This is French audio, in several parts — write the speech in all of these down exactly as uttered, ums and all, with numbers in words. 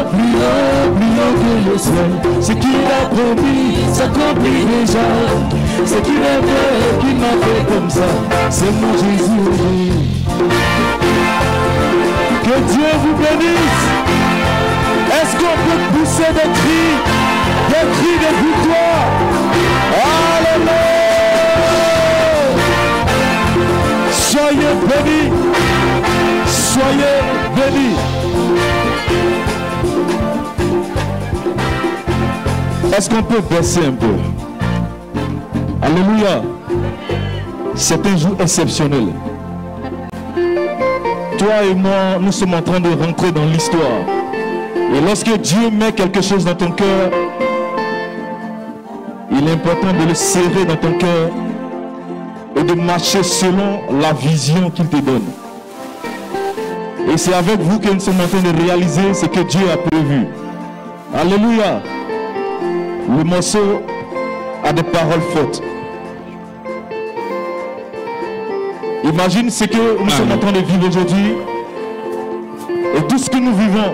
plus haut, plus haut que le ciel. Ce qu'il a promis s'accomplit déjà. Ce qu'il aimait, qui m'a fait comme ça, c'est mon Jésus. Que Dieu vous bénisse. Est-ce qu'on peut pousser des cris, des cris de victoire? Alléluia. Soyez bénis. Soyez bénis. Est-ce qu'on peut baisser un peu? Alléluia. C'est un jour exceptionnel. Toi et moi, nous sommes en train de rentrer dans l'histoire. Et lorsque Dieu met quelque chose dans ton cœur, il est important de le serrer dans ton cœur et de marcher selon la vision qu'il te donne. Et c'est avec vous que nous sommes en train de réaliser ce que Dieu a prévu. Alléluia. Le morceau a des paroles fortes. Imagine ce que nous sommes en train de vivre aujourd'hui. Et tout ce que nous vivons.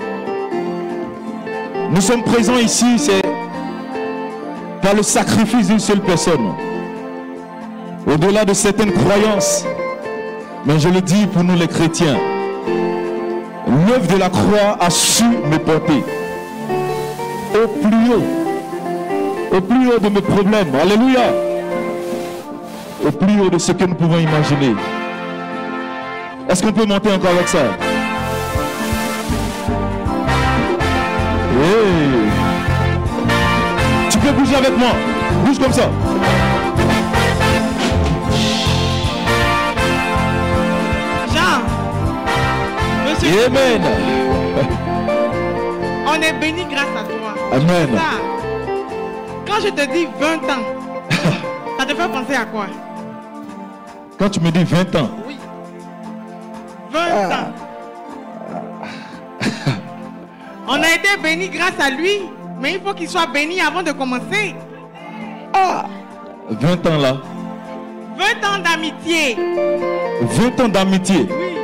Nous sommes présents ici, c'est par le sacrifice d'une seule personne. Au-delà de certaines croyances. Mais je le dis pour nous les chrétiens. L'œuvre de la croix a su me porter au plus haut. Au plus haut de mes problèmes. Alléluia. Au plus haut de ce que nous pouvons imaginer. Est-ce qu'on peut monter encore avec ça? Hey. Tu peux bouger avec moi. Bouge comme ça. Jean. Monsieur. Amen. On est béni grâce à toi. Amen. Ça, quand je te dis vingt ans, ça te fait penser à quoi? Quand tu me dis vingt ans. Oui. vingt Ah. ans. On a été béni grâce à lui, mais il faut qu'il soit béni avant de commencer. Ah. vingt ans là. vingt ans d'amitié. vingt ans d'amitié. Oui.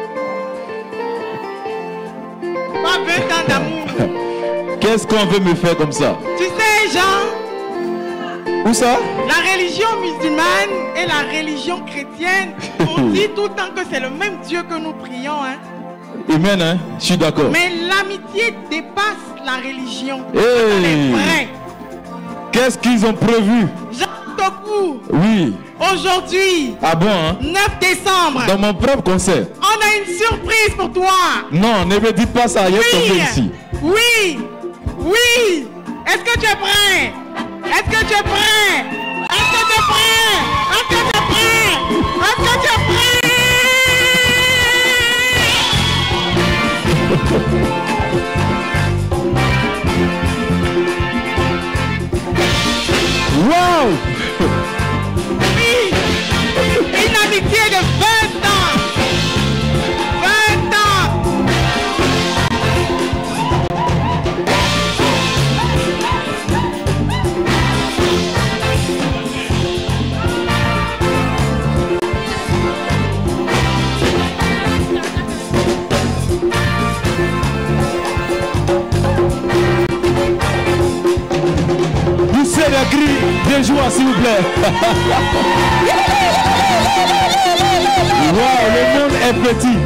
Pas vingt ans d'amour. Qu'est-ce qu'on veut me faire comme ça? Tu sais, Jean, Où ça? la religion musulmane et la religion chrétienne, on dit tout le temps que c'est le même Dieu que nous prions. Hein. Amen, hein? Je suis d'accord. Mais l'amitié dépasse la religion. Hey. C'est vrai. Qu'est-ce qu'ils ont prévu? Jean Toku, Oui. aujourd'hui, Ah bon, hein? neuf décembre, Dans mon propre concert. on a une surprise pour toi. Non, ne me dites pas ça. Il est tombé ici. Oui, oui. Est-ce que tu es prêt? Est-ce que tu es prêt? Est-ce que tu es prêt? Est-ce que tu es prêt? Est-ce que tu es prêt? Wow! Oui, une amitié de vingt ans. vingt ans. Poussez la grille de joie, s'il vous plaît. Wow, le monde est petit.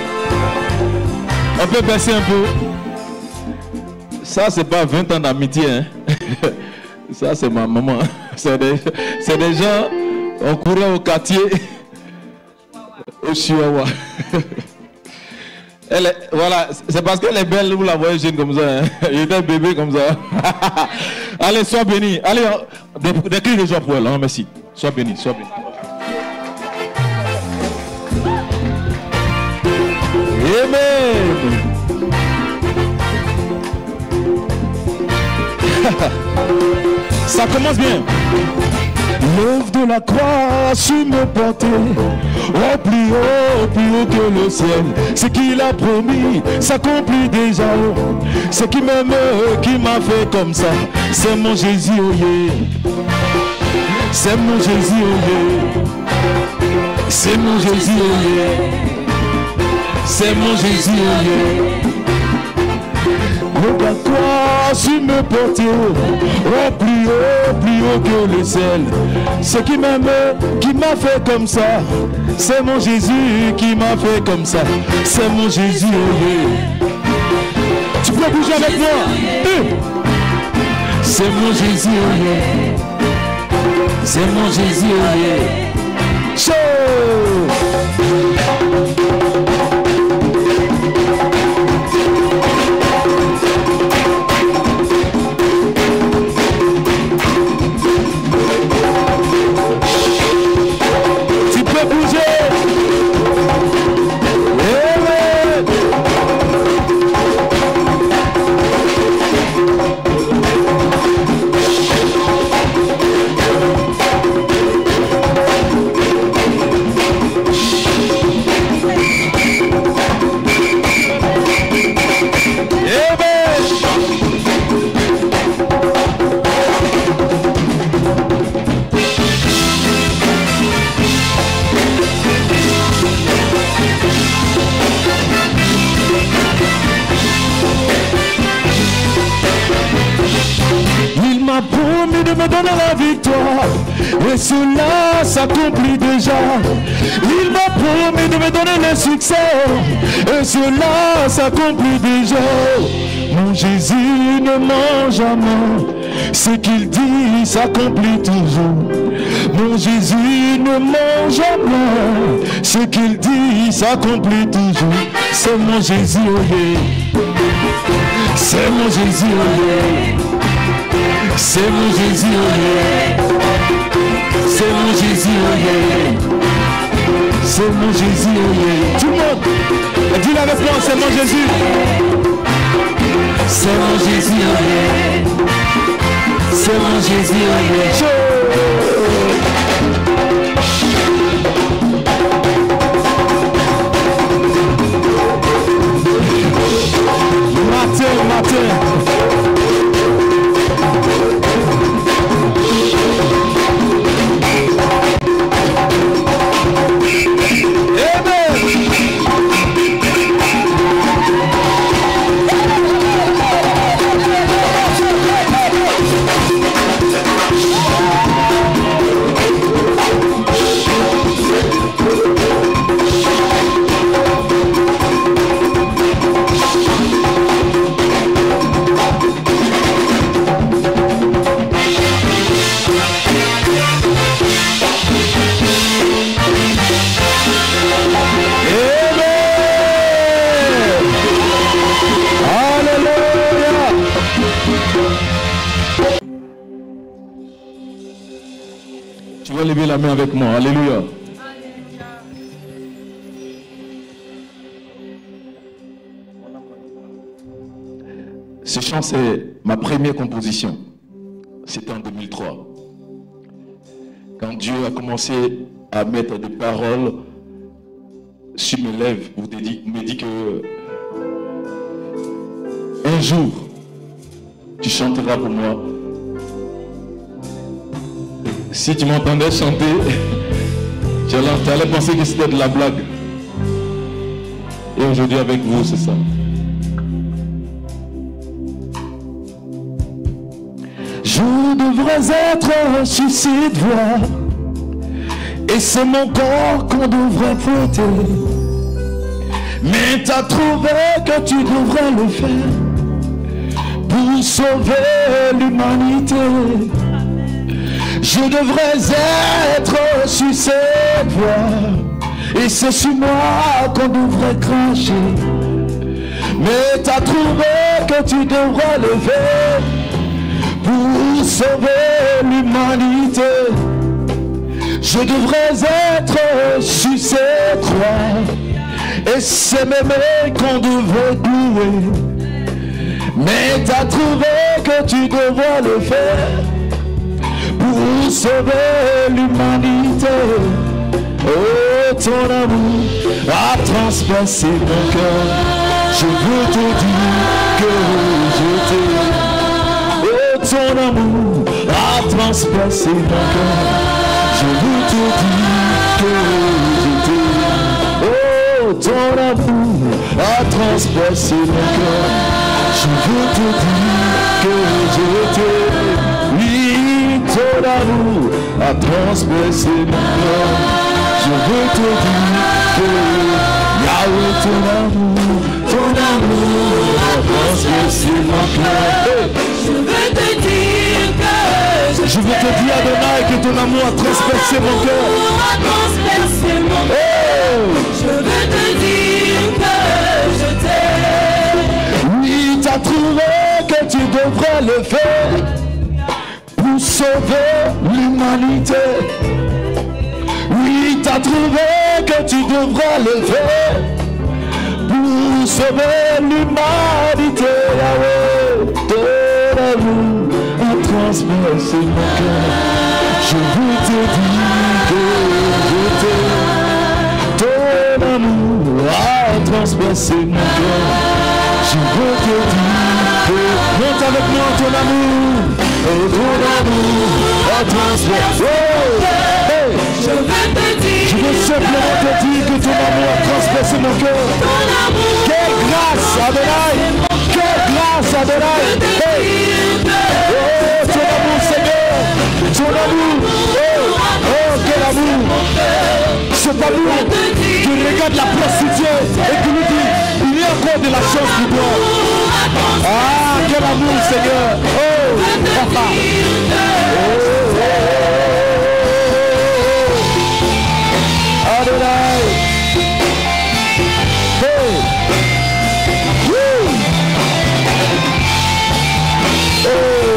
On peut baisser un peu. Ça, c'est pas vingt ans d'amitié. Hein? Ça, c'est ma maman. C'est des, c'est des gens, on courait au quartier, au Chihuahua. Elle est, voilà, c'est parce qu'elle est belle, vous la voyez jeune comme ça. Hein? Il était bébé comme ça. Allez, sois béni. Allez, des, des cris de joie pour elle. Hein? Merci. Sois béni, sois béni. Amen. Ça commence bien. L'œuvre de la croix a su me porter au plus haut, plus haut que le ciel. Ce qu'il a promis s'accomplit déjà. Ce qui m'aime, qui m'a fait comme ça, c'est mon Jésus, oh yeah. C'est mon Jésus, oh yeah. C'est mon Jésus, oh yeah. C'est mon Jésus, oh yeah. Regarde-toi, tu me portes oh, plus haut, plus haut que le ciel. Ce qui m'aime, qui m'a fait comme ça, c'est mon Jésus qui m'a fait comme ça. C'est mon Jésus, oh yeah. Tu peux bouger avec moi. C'est mon Jésus, oh yeah. C'est mon Jésus, oh yeah. Chaud. Promis de me donner la victoire et cela s'accomplit déjà. Il m'a promis de me donner le succès et cela s'accomplit déjà. Mon Jésus ne ment jamais, ce qu'il dit s'accomplit toujours. Mon Jésus ne ment jamais, ce qu'il dit s'accomplit toujours. C'est mon Jésus, oh yeah. C'est mon Jésus, oh yeah. C'est mon Jésus, oh yeah. C'est mon Jésus, oh yeah. C'est mon Jésus, oh yeah. Tout le monde, dis-le avec moi, c'est mon Jésus. C'est mon Jésus, oh yeah. C'est mon Jésus, oh yeah. Matin, matin. Levez la main avec moi, alléluia. Ce chant, c'est ma première composition. C'était en deux mille trois. Quand Dieu a commencé à mettre des paroles sur mes lèvres, il me dit que un jour, tu chanteras pour moi. Si tu m'entendais chanter, tu allais penser que c'était de la blague. Et aujourd'hui avec vous, c'est ça. Je devrais être sur cette voie, et c'est mon corps qu'on devrait prêter. Mais t'as trouvé que tu devrais le faire pour sauver l'humanité. Je devrais être sur cette voie, et c'est sur moi qu'on devrait cracher. Mais t'as trouvé que tu devrais le faire pour sauver l'humanité. Je devrais être sur cette croix, et c'est même qu'on devrait clouer. Mais t'as trouvé que tu devrais le faire pour sauver l'humanité. Oh, ton amour a transpercé mon cœur. Je veux te dire que je t'aime. Oh, ton amour a transpercé mon cœur. Je veux te dire que je t'aime. Oh, ton amour a transpercé mon cœur. Je veux te dire que je t'aime. Oui, ton amour a transpercé mon cœur. Je veux te dire que Yahweh, ton amour, ton amour a transpercé mon cœur. Je veux te dire que je Je veux te dire, Adonai, que ton amour a transpercé mon cœur. a transpercé mon cœur. Oh! Je veux te dire que je t'aime. Oui, t'as trouvé que tu devrais le faire pour sauver l'humanité. Oui, t'as trouvé que tu devrais le faire pour sauver l'humanité. Yahweh, ton amour a transpercé mon cœur. Je veux te dire que je t'aime. Ton amour a transpercé mon cœur. Je veux te dire que monte avec moi ton amour. Oh, ton amour a transpercé. Oh, hey. Je veux te dire. Je veux simplement te dire que ton amour a transpercé mon cœur. Ton amour. Quelle grâce, Adonai. Quelle grâce, Adonai. Hey. Oh, ton amour, Seigneur. Ton amour. Oh, oh, quel amour. Cet amour qui regarde la prostituée et qui lui dit, il y a encore de la chance pour toi. Ah, quel amour, Seigneur. Oh, papa. Oh, oh, oh. Adonai. Hey. Woo. Oh.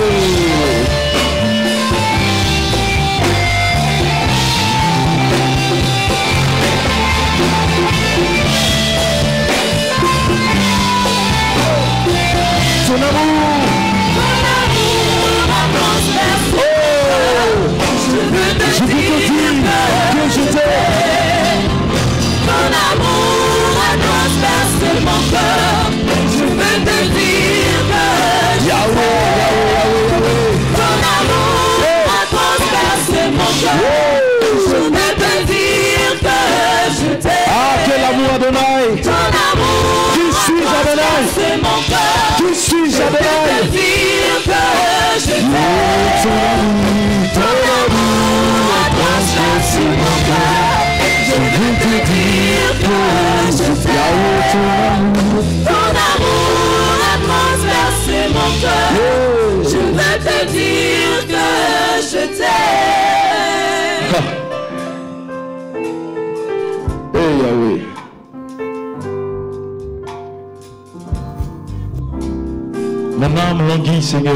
Ton amour. Oh. Je veux te Je veux te dire que je t'aime. Ton amour a transpercé mon cœur. Je veux te dire que Yahweh, Yahweh, Yahweh, Yahweh. ton amour a transpercé mon cœur. Je veux te dire que je t'aime. Ah, quel amour, Adonai. Ton amour Qui suis-je, a Adonai? transpercé mon cœur. Qui suis-je, Je veux te Adonai? dire que je Oh, t'aime. ton amour, ton amour a transpercé mon cœur. Je veux te dire que je t'aime. Yahweh, ton amour. Ton amour a transpercé mon cœur. Oh. Je veux te dire que je t'aime. Ha. Hey, Yahweh. Mon âme languit, Seigneur.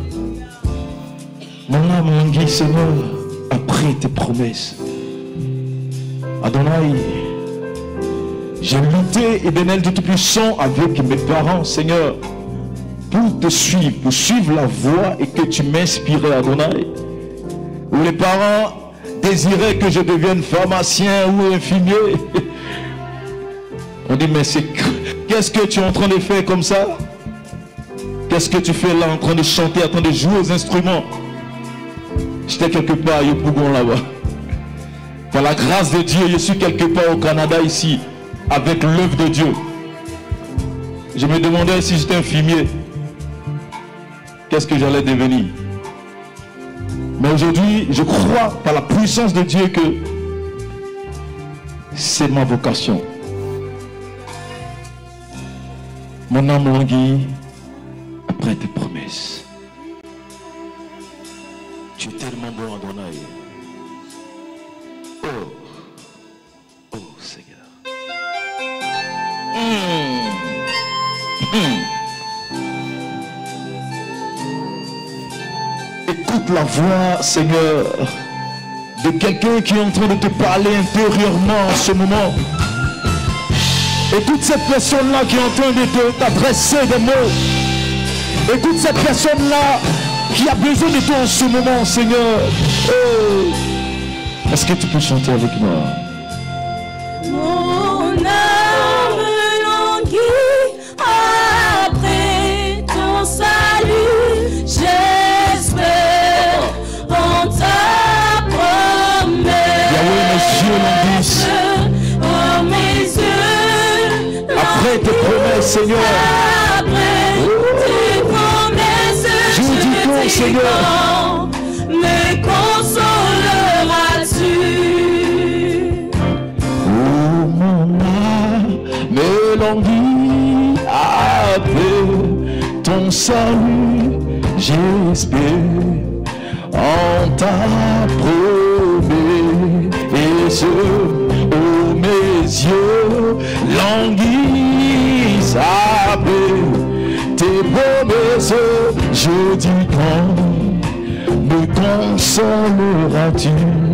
Mon âme languit, Seigneur, après tes promesses. Adonai, j'ai lutté, Éternel de Tout-Puissant, avec mes parents, Seigneur, pour te suivre, pour suivre la voie et que tu m'inspirais, Adonai. Où les parents désiraient que je devienne pharmacien ou infirmier. On dit, mais c'est qu'est-ce que tu es en train de faire comme ça? Qu'est-ce que tu fais là en train de chanter, en train de jouer aux instruments? J'étais quelque part à Yopougon là-bas. Par la grâce de Dieu, je suis quelque part au Canada ici, avec l'œuvre de Dieu. Je me demandais si j'étais infirmier, qu'est-ce que j'allais devenir? Mais aujourd'hui, je crois par la puissance de Dieu que c'est ma vocation. Mon âme languit après tes promesses. Tu es tellement bon, Adonai. Oh, oh Seigneur. Mmh. Mmh. Écoute la voix, Seigneur, de quelqu'un qui est en train de te parler intérieurement en ce moment. Écoute cette personne-là qui est en train de t'adresser des mots. Écoute cette personne-là qui a besoin de toi en ce moment, Seigneur. Oh. Est-ce que tu peux chanter avec moi? Mon âme languit après ton salut. J'espère en ta promesse. Yahweh, mes yeux languissent. Oh, mes yeux après tes promesses, Seigneur. après Seigneur. Me consoleras-tu? Oh, mon âme me languit après ton salut, j'espère en ta promesse. Oh, mes yeux languissent après tes promesses. Je dis quand me consoleras-tu?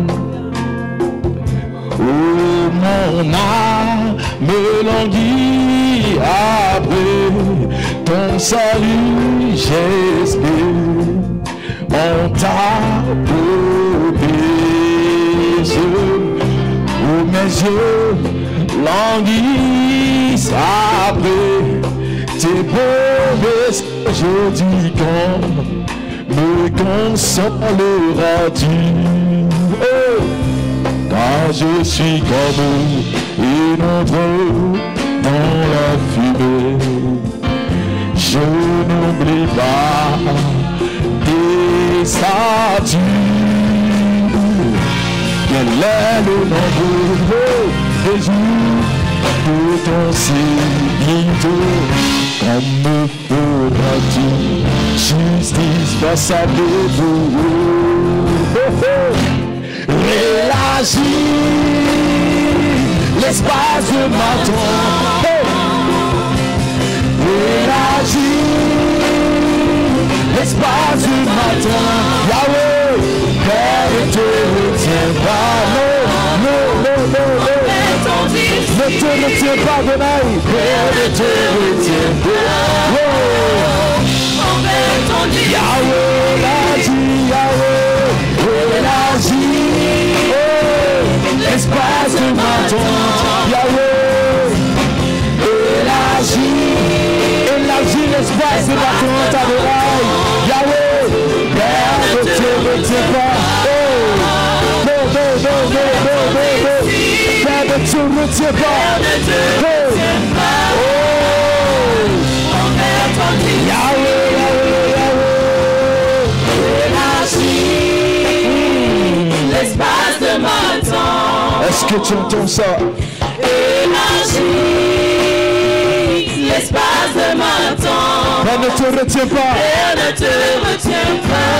Oh, mon âme me languit après ton salut, j'espère en ta promesse. Oh, mes yeux languissent après tes promesses. Je dis quand me consoleras-tu? Oh, car je suis comme une ombre dans la fumée. Je n'oublie pas tes statuts. Quel est le nombre des jours de ton serviteur? Quand me feras-tu justice face à tes bourreaux? Élargis l'espace de ma tombe. Élargis l'espace du matin. Yahweh, Père, ne te retiens pas. Non, non, non, non, non. Ne te retiens pas, Benaï. Père, ne te retiens pas. Yahweh, élargis, Yahweh, élargis l'espace de ma tombe. Yahweh, élargis, élargis l'espace de ma tombe. Yahweh, Père, ne te retiens pas. Non, non, non, non, non, non, non. Père, ne te retiens pas. Oh, Yahweh, Yahweh, Yahweh, élargis l'espace de ma tombe. Est-ce que tu entends ça? Élargis l'espace de ma tombe. Père, ne te retiens pas. Père, ne te retiens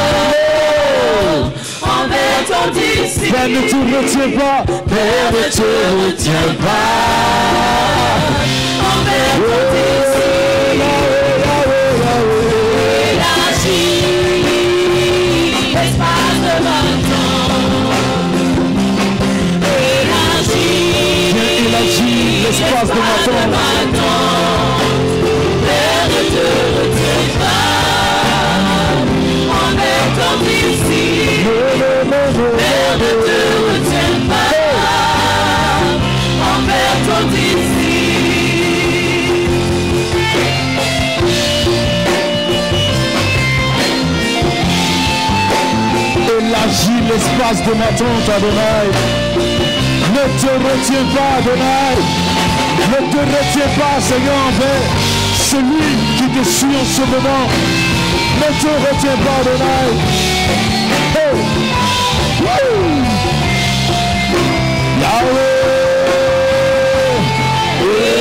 pas envers ton disciple. Père, ne te retiens pas. Père, ne te retiens pas envers ton disciple. Élargis l'espace de ma tombe. Élargis, élargis l'espace de ma tombe. Père, ne te retiens pas envers ton disciple. Père, ne te retiens pas envers ton disciple. Élargis l'espace de ma tente, Adonai. Ne te retiens pas, Adonai. Ne te retiens pas, Seigneur, envers celui qui te suit en ce moment. Ne te retiens pas, Adonai. Hey. Woo. Yahweh,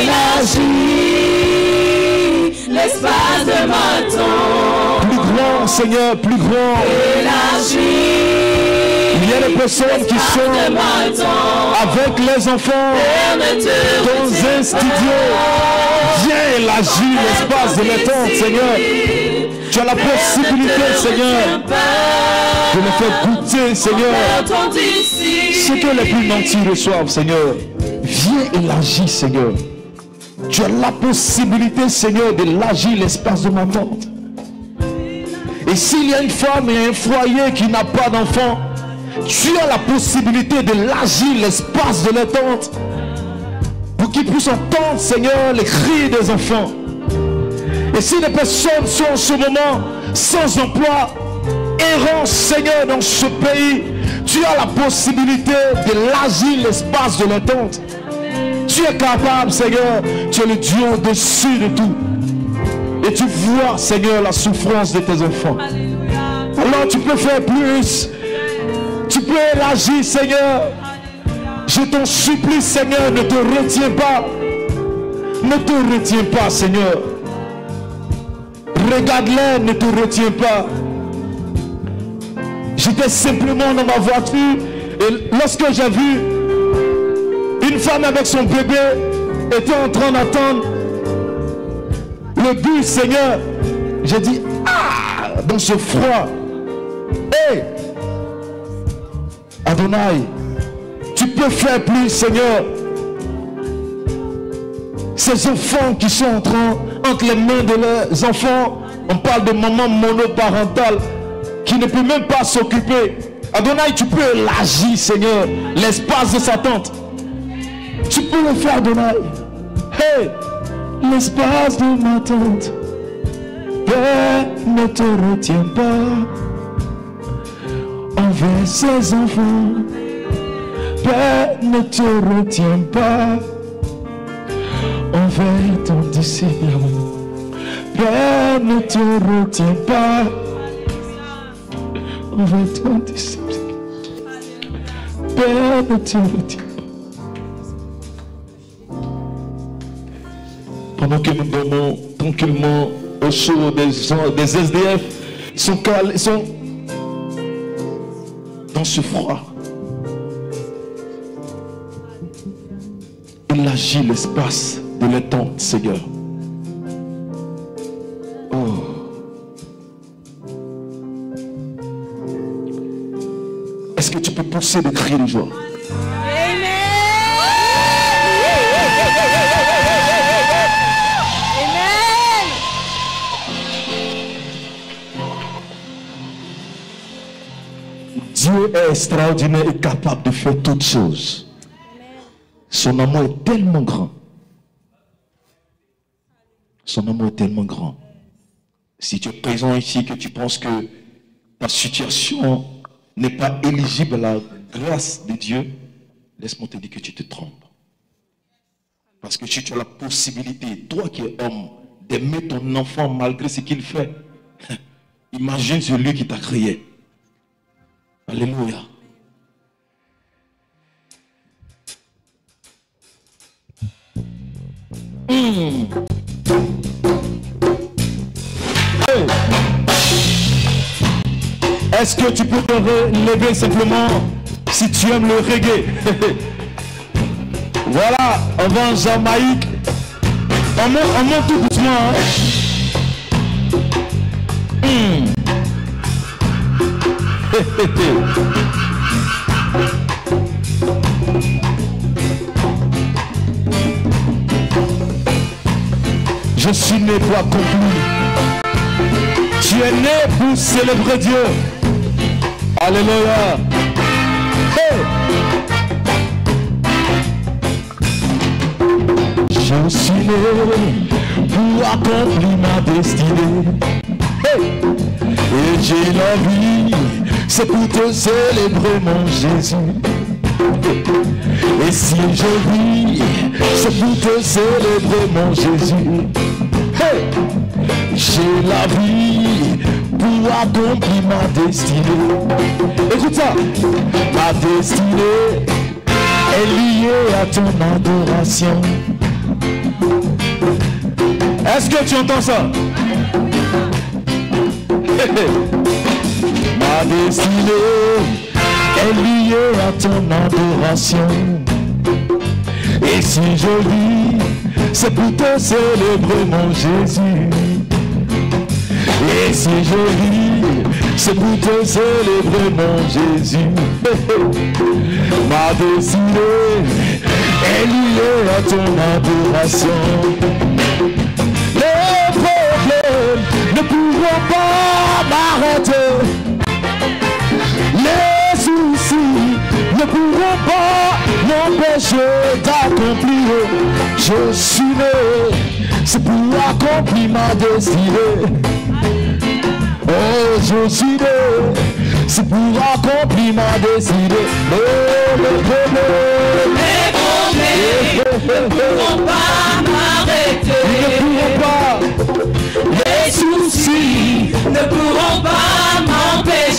élargis l'espace de ma tombe. Plus grand, Seigneur, plus grand. Élargis. Il y a des personnes qui sont avec les enfants dans un studio. Viens élargir l'espace de mes tentes, Seigneur. Tu as la possibilité, Seigneur, de me faire goûter, Seigneur, ce que les plus nantis reçoivent, Seigneur. Viens élargir, Seigneur. Tu as la possibilité, Seigneur, d'élargir l'espace de ma tente. Et s'il y a une femme et un foyer qui n'a pas d'enfant, tu as la possibilité d'élargir l'espace de la tente pour qu'ils puissent entendre, Seigneur, les cris des enfants. Et si les personnes sont en ce moment sans emploi, errant, Seigneur, dans ce pays, tu as la possibilité d'élargir l'espace de la tente. Tu es capable, Seigneur, tu es le Dieu au-dessus de tout. Et tu vois, Seigneur, la souffrance de tes enfants. Alors tu peux faire plus. Tu peux élargir, Seigneur. Je t'en supplie, Seigneur, ne te retiens pas. Ne te retiens pas, Seigneur. Regarde-les, ne te retiens pas. J'étais simplement dans ma voiture et lorsque j'ai vu une femme avec son bébé était en train d'attendre le bus, Seigneur, j'ai dit, ah, dans ce froid, hé, hey, Adonai, tu peux faire plus, Seigneur. Ces enfants qui sont en train, entre les mains de leurs enfants, on parle de maman monoparentale qui ne peut même pas s'occuper. Adonai, tu peux élargir, Seigneur, l'espace de sa tente. Tu peux le faire, Adonai. Hey, l'espace de ma tente. Père, ne te retiens pas envers ses enfants. Père, ne te retiens pas envers ton disciple. Père, ne te retiens pas envers ton disciple. Père, ne te retiens pas. Pendant que nous donnons tranquillement au chaud des, des S D F, ils sont, ils sont dans ce froid. Il agit l'espace de l'attente, Seigneur. Oh. Est-ce que tu peux pousser des cris de joie? Dieu est extraordinaire et capable de faire toutes choses. Son amour est tellement grand. Son amour est tellement grand. Si tu es présent ici, que tu penses que ta situation n'est pas éligible à la grâce de Dieu, laisse-moi te dire que tu te trompes. Parce que si tu as la possibilité, toi qui es homme, d'aimer ton enfant malgré ce qu'il fait, imagine celui qui t'a créé. Alléluia. Mmh. Hey. Est-ce que tu peux te lever simplement si tu aimes le reggae? Voilà, on va en Jamaïque. On monte, on monte tout doucement. Hein? Mmh. Je suis né pour accomplir. Tu es né pour célébrer Dieu. Alléluia. Hey. Je suis né pour accomplir ma destinée. Hey. Et j'ai la vie, c'est pour te célébrer mon Jésus. Et si je vis, c'est pour te célébrer mon Jésus. Hey! J'ai la vie pour accomplir ma destinée. Écoute ça. Ma destinée est liée à ton adoration. Est-ce que tu entends ça? Ma destinée est liée à ton adoration. Et si je vis, c'est pour te célébrer mon Jésus. Et si je vis, c'est pour te célébrer mon Jésus. Ma destinée est liée à ton adoration. Les problèmes ne pourront pas m'arrêter. Les soucis ne pourront pas m'empêcher d'accomplir. Je suis né, c'est pour accomplir ma destinée. Oh, je suis né, c'est pour accomplir ma destinée. Oh, les problèmes, les problèmes ne pourront pas m'arrêter. Ils ne pourront pas. Les soucis ne pourront pas m'empêcher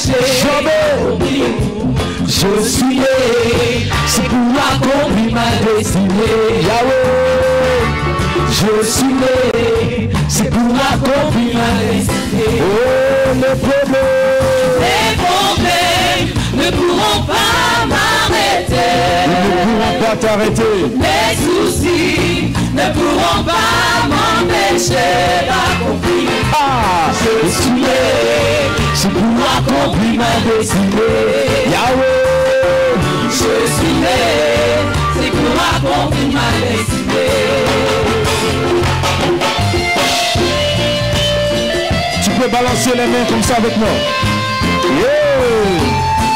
destinée. Yahweh, je suis né, c'est pour accomplir ma destinée. Oh, les problèmes, Les problèmes ne pourront pas m'arrêter. ils ne pourront pas t'arrêter. Les soucis ne pourront pas m'empêcher d'accomplir. Ah, je suis né, c'est pour accomplir ma destinée. Yahweh, Je suis né, c'est pour accomplir ma destinée. tu peux balancer les mains comme ça avec moi. Yeah.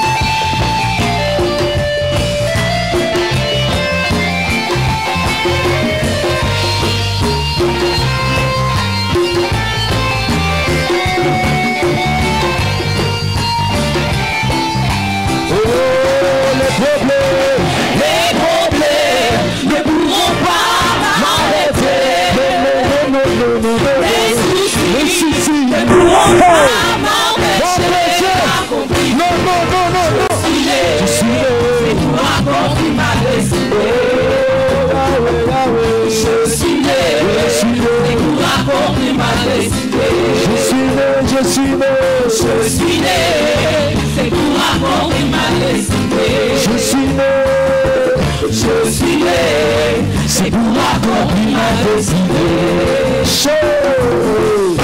Je suis né, Je suis né, c'est pour accomplir ma destinée. je suis né, Je suis né, c'est pour accomplir ma destinée. chaud.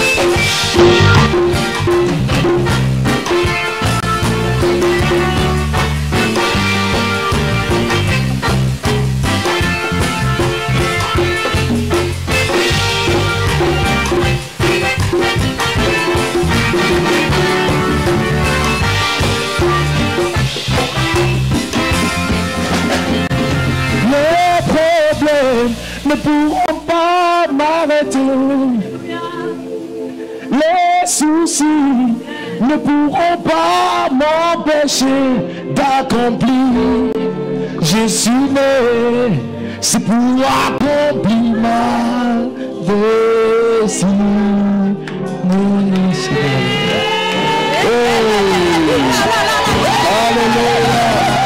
Ne pourront pas m'arrêter. Les soucis ne pourront pas m'empêcher d'accomplir. Je suis né, c'est pour accomplir ma destinée. Oh. Alléluia.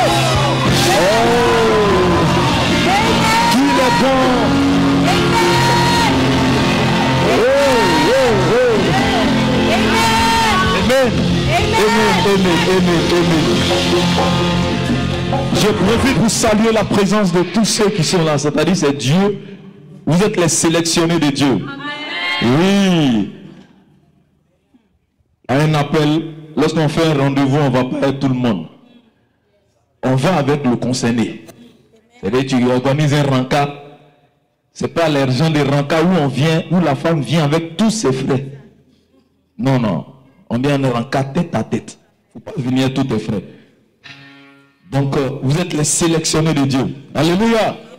Oh. Qu'il est bon. Amen. Amen, amen, amen. Je profite pour saluer la présence de tous ceux qui sont là. C'est-à-dire, c'est Dieu. Vous êtes les sélectionnés de Dieu. Oui. À un appel, lorsqu'on fait un rendez-vous, on ne va pas être tout le monde. On va avec le concerné. C'est-à-dire, tu organises un rencard. Ce n'est pas l'argent des rencarts où on vient, où la femme vient avec tous ses frais. Non, non. On dit un rencard tête à tête. Il ne faut pas venir tous tes frais. Donc, euh, vous êtes les sélectionnés de Dieu. Alléluia.